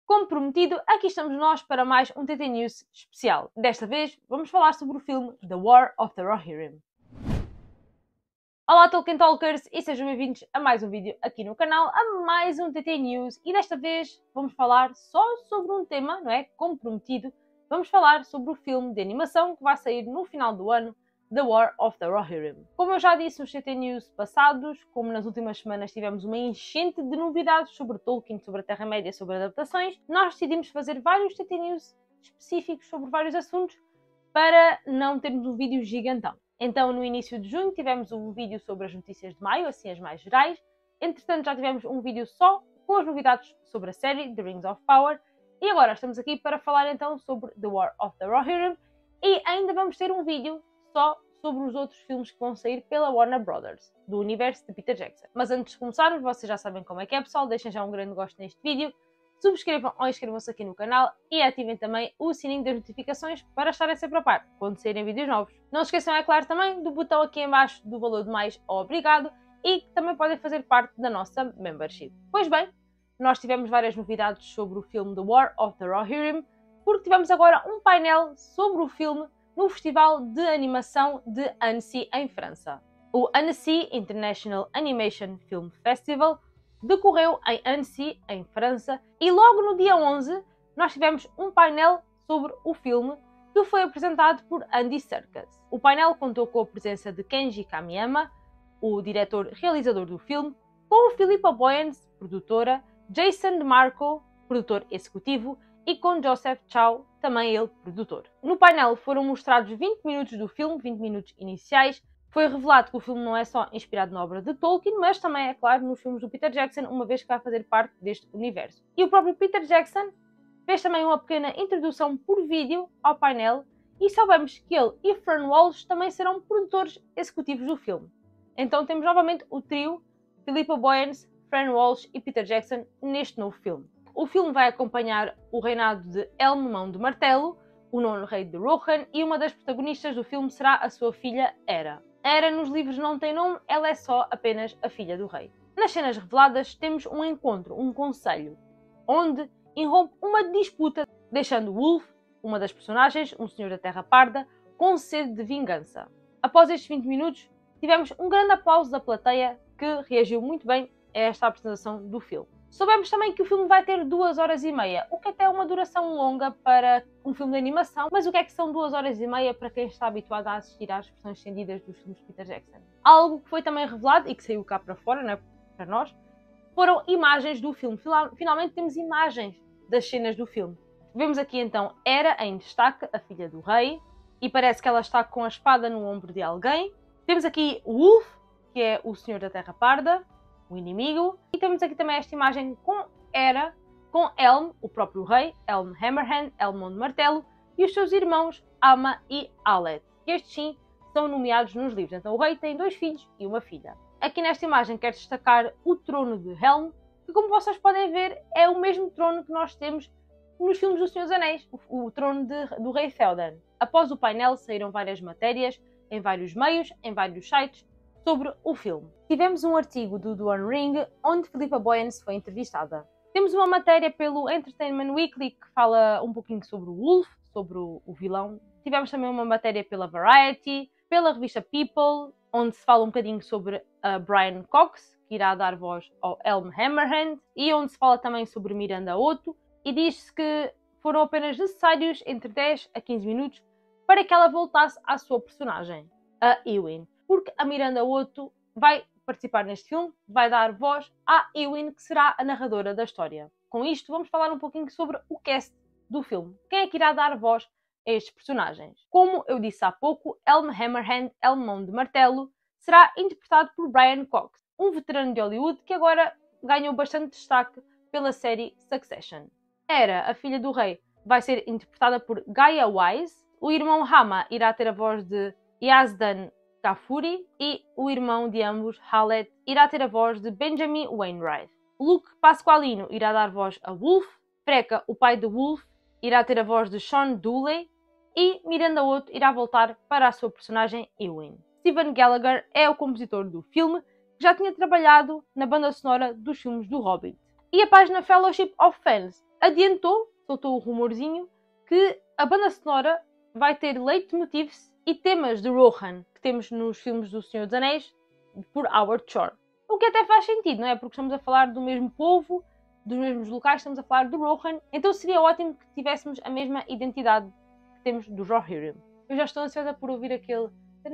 Como prometido, aqui estamos nós para mais um TT News especial. Desta vez vamos falar sobre o filme The War of the Rohirrim. Olá Tolkien Talkers e sejam bem-vindos a mais um vídeo aqui no canal, a mais um TT News, e desta vez vamos falar só sobre um tema, não é? Como prometido, vamos falar sobre o filme de animação que vai sair no final do ano, The War of the Rohirrim. Como eu já disse nos TT News passados, como nas últimas semanas tivemos uma enchente de novidades sobre Tolkien, sobre a Terra-média, sobre adaptações, nós decidimos fazer vários TT News específicos sobre vários assuntos para não termos um vídeo gigantão. Então, no início de junho, tivemos um vídeo sobre as notícias de maio, assim as mais gerais. Entretanto, já tivemos um vídeo só com as novidades sobre a série The Rings of Power. E agora estamos aqui para falar então sobre The War of the Rohirrim. E ainda vamos ter um vídeo só sobre os outros filmes que vão sair pela Warner Brothers, do universo de Peter Jackson. Mas antes de começarmos, vocês já sabem como é que é, pessoal. Deixem já um grande gosto neste vídeo. Subscrevam ou inscrevam-se aqui no canal e ativem também o sininho das notificações para estarem sempre a par quando saírem vídeos novos. Não se esqueçam, é claro, também do botão aqui em baixo do valor de mais obrigado e que também podem fazer parte da nossa membership. Pois bem, nós tivemos várias novidades sobre o filme The War of the Rohirrim, porque tivemos agora um painel sobre o filme no Festival de Animação de Annecy, em França. O Annecy International Animation Film Festival decorreu em Annecy, em França, e logo no dia 11 nós tivemos um painel sobre o filme que foi apresentado por Andy Serkis. O painel contou com a presença de Kenji Kamiyama, o diretor-realizador do filme, com Philippa Boyens, produtora, Jason DeMarco, produtor executivo, e com Joseph Chow, também ele produtor. No painel foram mostrados 20 minutos do filme, 20 minutos iniciais. Foi revelado que o filme não é só inspirado na obra de Tolkien, mas também, é claro, nos filmes do Peter Jackson, uma vez que vai fazer parte deste universo. E o próprio Peter Jackson fez também uma pequena introdução por vídeo ao painel e soubemos que ele e Fern Walsh também serão produtores executivos do filme. Então temos novamente o trio Philippa Boyens, Fern Walsh e Peter Jackson neste novo filme. O filme vai acompanhar o reinado de Elmo Mão de Martelo, o nono rei de Rohan, e uma das protagonistas do filme será a sua filha Era. Era nos livros não tem nome, ela é só apenas a filha do rei. Nas cenas reveladas temos um encontro, um conselho, onde irrompe uma disputa, deixando Wolf, uma das personagens, um senhor da Terra Parda, com sede de vingança. Após estes 20 minutos, tivemos um grande aplauso da plateia que reagiu muito bem a esta apresentação do filme. Soubemos também que o filme vai ter 2 horas e meia, o que até é uma duração longa para um filme de animação, mas o que é que são 2 horas e meia para quem está habituado a assistir às versões estendidas dos filmes de Peter Jackson? Algo que foi também revelado e que saiu cá para fora, né, para nós, foram imagens do filme. Finalmente temos imagens das cenas do filme. Vemos aqui então Era em destaque, a filha do rei, e parece que ela está com a espada no ombro de alguém. Temos aqui o Wolf, que é o senhor da Terra Parda, o inimigo, e temos aqui também esta imagem com Era, com Elm, o próprio rei, Elm Hammerhand, Elm Mão de Martelo, e os seus irmãos Amma e Alet, que estes sim são nomeados nos livros. Então o rei tem 2 filhos e uma filha. Aqui nesta imagem quero destacar o trono de Helm, que como vocês podem ver é o mesmo trono que nós temos nos filmes do Senhor dos Anéis, o trono do rei Théoden. Após o painel saíram várias matérias, em vários meios, em vários sites, sobre o filme. Tivemos um artigo do The One Ring, onde Philippa Boyens foi entrevistada. Temos uma matéria pelo Entertainment Weekly que fala um pouquinho sobre o Wolf, sobre o vilão. Tivemos também uma matéria pela Variety, pela revista People, onde se fala um bocadinho sobre a Brian Cox, que irá dar voz ao Elm Hammerhand, e onde se fala também sobre Miranda Otto, e diz-se que foram apenas necessários entre 10 a 15 minutos para que ela voltasse à sua personagem, a Eowyn. Porque a Miranda Otto vai participar neste filme, vai dar voz à Eowyn, que será a narradora da história. Com isto, vamos falar um pouquinho sobre o cast do filme. Quem é que irá dar voz a estes personagens? Como eu disse há pouco, Elm Hammerhand, Elm Mão de Martelo, será interpretado por Brian Cox, um veterano de Hollywood que agora ganhou bastante destaque pela série Succession. Era, a filha do rei, vai ser interpretada por Gaia Wise, o irmão Hama irá ter a voz de Yazdan Kafuri e o irmão de ambos, Halet, irá ter a voz de Benjamin Wainwright. Luke Pasqualino irá dar voz a Wolf, Freka, o pai de Wolf, irá ter a voz de Sean Dooley e Miranda Otto irá voltar para a sua personagem Eowyn. Steven Gallagher é o compositor do filme, que já tinha trabalhado na banda sonora dos filmes do Hobbit. E a página Fellowship of Fans adiantou, soltou o rumorzinho, que a banda sonora vai ter leitmotivs e temas de Rohan, que temos nos filmes do Senhor dos Anéis, por Howard Shore. O que até faz sentido, não é? Porque estamos a falar do mesmo povo, dos mesmos locais, estamos a falar do Rohan, então seria ótimo que tivéssemos a mesma identidade que temos do Rohirrim. Eu já estou ansiosa por ouvir aquele...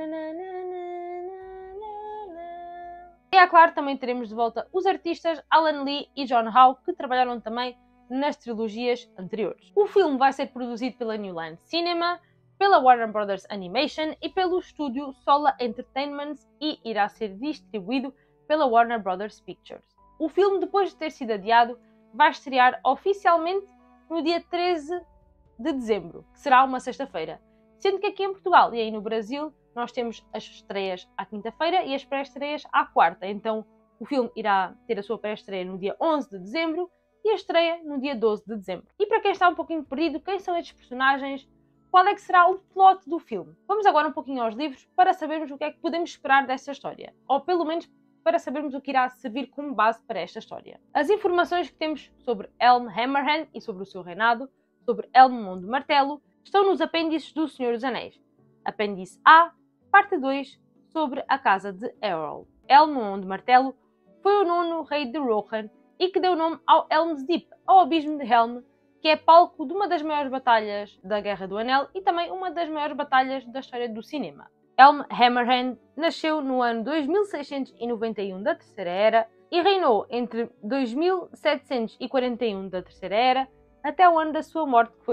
E, claro, também teremos de volta os artistas Alan Lee e John Howe, que trabalharam também nas trilogias anteriores. O filme vai ser produzido pela New Line Cinema, pela Warner Brothers Animation e pelo estúdio Sola Entertainment e irá ser distribuído pela Warner Brothers Pictures. O filme, depois de ter sido adiado, vai estrear oficialmente no dia 13 de dezembro, que será uma sexta-feira. Sendo que aqui em Portugal e aí no Brasil nós temos as estreias à quinta-feira e as pré-estreias à quarta. Então o filme irá ter a sua pré-estreia no dia 11 de dezembro e a estreia no dia 12 de dezembro. E para quem está um pouquinho perdido, quem são estes personagens? Qual é que será o plot do filme? Vamos agora um pouquinho aos livros para sabermos o que é que podemos esperar desta história. Ou pelo menos para sabermos o que irá servir como base para esta história. As informações que temos sobre Helm Hammerhand e sobre o seu reinado, sobre Helm Mão de Martelo, estão nos apêndices do Senhor dos Anéis. Apêndice A, parte 2, sobre a casa de Eorl. Helm Mão de Martelo foi o 9º rei de Rohan e que deu nome ao Helm's Deep, ao abismo de Helm, que é palco de uma das maiores batalhas da Guerra do Anel e também uma das maiores batalhas da história do cinema. Helm Hammerhand nasceu no ano 2691 da Terceira Era e reinou entre 2741 da Terceira Era até o ano da sua morte, que foi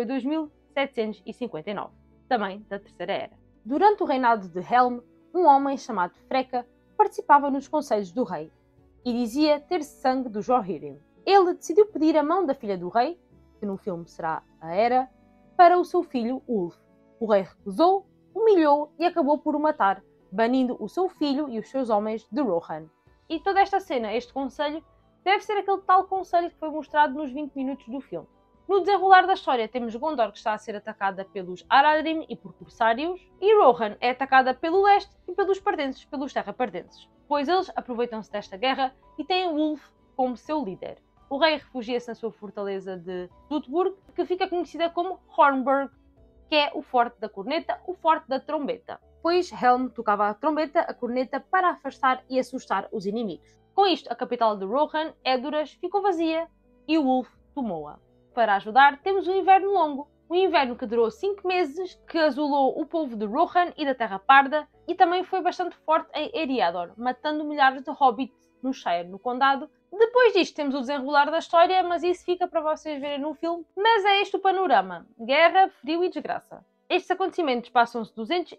2759, também da Terceira Era. Durante o reinado de Helm, um homem chamado Freka participava nos conselhos do rei e dizia ter sangue dos Rohirrim. Ele decidiu pedir a mão da filha do rei, que no filme será a Hera, para o seu filho Ulf. O rei recusou, humilhou e acabou por o matar, banindo o seu filho e os seus homens de Rohan. E toda esta cena, este conselho, deve ser aquele tal conselho que foi mostrado nos 20 minutos do filme. No desenrolar da história temos Gondor, que está a ser atacada pelos Aradim e por corsários, e Rohan é atacada pelo leste e pelos pardenses, pelos terrapardenses, pois eles aproveitam-se desta guerra e têm Ulf como seu líder. O rei refugia-se na sua fortaleza de Duthburg, que fica conhecida como Hornburg, que é o forte da corneta, o forte da trombeta, pois Helm tocava a trombeta, a corneta, para afastar e assustar os inimigos. Com isto, a capital de Rohan, Edoras, ficou vazia e o Ulf tomou-a. Para ajudar, temos o Inverno Longo, um inverno que durou 5 meses, que azulou o povo de Rohan e da Terra Parda, e também foi bastante forte em Eriador, matando milhares de hobbits no Shire, no condado. Depois disto temos o desenrolar da história, mas isso fica para vocês verem no filme. Mas é este o panorama: guerra, frio e desgraça. Estes acontecimentos passam-se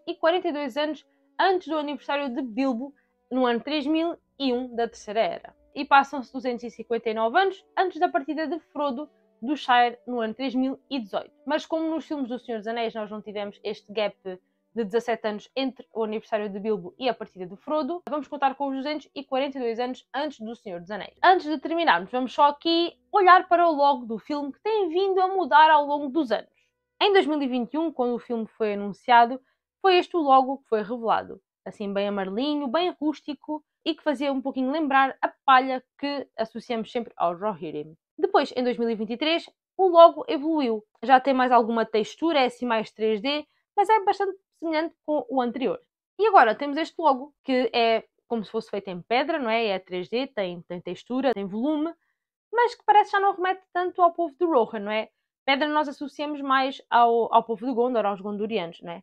242 anos antes do aniversário de Bilbo, no ano 3001 da Terceira Era. E passam-se 259 anos antes da partida de Frodo do Shire, no ano 3018. Mas como nos filmes do Senhor dos Anéis nós não tivemos este gap de 17 anos entre o aniversário de Bilbo e a partida de Frodo, vamos contar com os 242 anos antes do Senhor dos Anéis. Antes de terminarmos, vamos só aqui olhar para o logo do filme, que tem vindo a mudar ao longo dos anos. Em 2021, quando o filme foi anunciado, foi este o logo que foi revelado. Assim, bem amarelinho, bem rústico e que fazia um pouquinho lembrar a palha que associamos sempre aos Rohirrim. Depois, em 2023, o logo evoluiu. Já tem mais alguma textura, é assim mais 3D, mas é bastante semelhante com o anterior. E agora temos este logo, que é como se fosse feito em pedra, não é? É 3D, tem textura, tem volume, mas que parece já não remete tanto ao povo de Rohan, não é? Pedra nós associamos mais ao povo de Gondor, aos gondorianos, não é?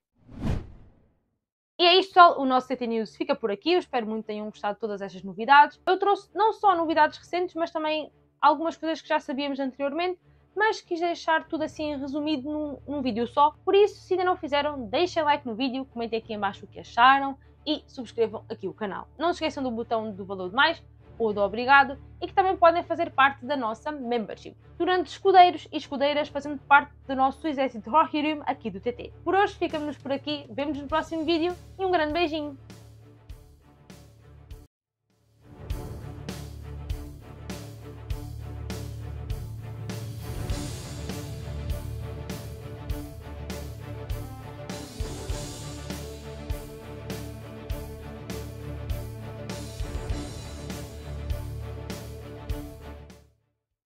E é isto, pessoal. O nosso CT News fica por aqui. Eu espero muito que tenham gostado de todas estas novidades. Eu trouxe não só novidades recentes, mas também algumas coisas que já sabíamos anteriormente, mas quis deixar tudo assim resumido num vídeo só. Por isso, se ainda não fizeram, deixem like no vídeo, comentem aqui em baixo o que acharam e subscrevam aqui o canal. Não se esqueçam do botão do valor de mais ou do obrigado e que também podem fazer parte da nossa membership. Durante escudeiros e escudeiras fazendo parte do nosso exército Rohirrim aqui do TT. Por hoje ficamos por aqui, vemo-nos no próximo vídeo e um grande beijinho!